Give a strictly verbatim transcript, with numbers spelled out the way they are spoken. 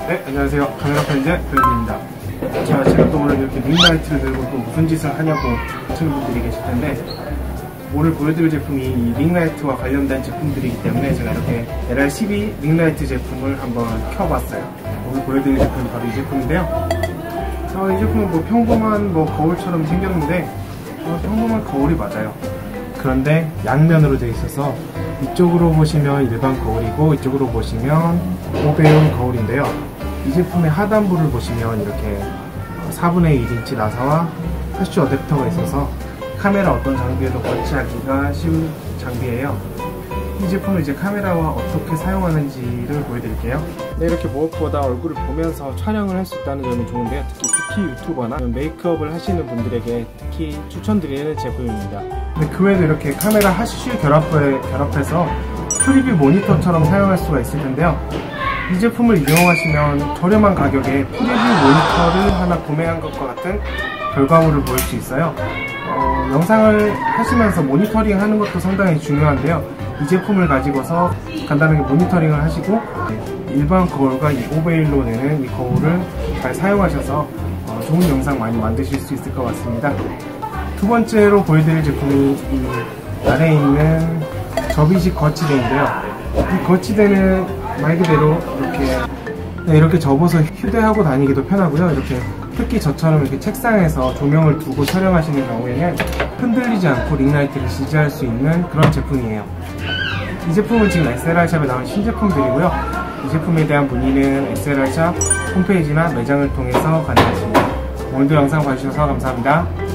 네, 안녕하세요. 카메라 편집 도현입니다. 자, 제가 또 오늘 이렇게 링라이트를 들고 또 무슨 짓을 하냐고 하시는 분들이 계실 텐데, 오늘 보여드릴 제품이 이 링라이트와 관련된 제품들이기 때문에 제가 이렇게 엘알 십이 링라이트 제품을 한번 켜봤어요. 오늘 보여드릴 제품은 바로 이 제품인데요. 어, 이 제품은 뭐 평범한 뭐 거울처럼 생겼는데 어, 평범한 거울이 맞아요. 그런데 양면으로 되어 있어서 이쪽으로 보시면 일반 거울이고 이쪽으로 보시면 오배용 거울인데요. 이 제품의 하단부를 보시면 이렇게 사분의 일 인치 나사와 패쉬 어댑터가 있어서 카메라 어떤 장비에도 거치하기가 쉬운 장비예요. 이 제품을 이제 카메라와 어떻게 사용하는지를 보여드릴게요. 네, 이렇게 무엇보다 얼굴을 보면서 촬영을 할 수 있다는 점이 좋은데요. 특히 뷰티 유튜버나 메이크업을 하시는 분들에게 특히 추천드리는 제품입니다. 네, 그 외에도 이렇게 카메라 하슈 결합에 결합해서 프리뷰 모니터처럼 사용할 수가 있을 텐데요. 이 제품을 이용하시면 저렴한 가격에 프리뷰 모니터를 하나 구매한 것과 같은 결과물을 보일 수 있어요. 어, 영상을 하시면서 모니터링 하는 것도 상당히 중요한데요. 이 제품을 가지고서 간단하게 모니터링을 하시고 일반 거울과 이 오베일로 내는 이 거울을 잘 사용하셔서 어, 좋은 영상 많이 만드실 수 있을 것 같습니다. 두 번째로 보여드릴 제품이 이 아래에 있는 접이식 거치대인데요. 이 거치대는 말 그대로 이렇게 네, 이렇게 접어서 휴대하고 다니기도 편하고요. 이렇게 특히 저처럼 이렇게 책상에서 조명을 두고 촬영하시는 경우에는 흔들리지 않고 링라이트를 지지할 수 있는 그런 제품이에요. 이 제품은 지금 에스엘알샵에 나온 신제품들이고요. 이 제품에 대한 문의는 에스엘알샵 홈페이지나 매장을 통해서 가능하십니다. 오늘도 영상 봐주셔서 감사합니다.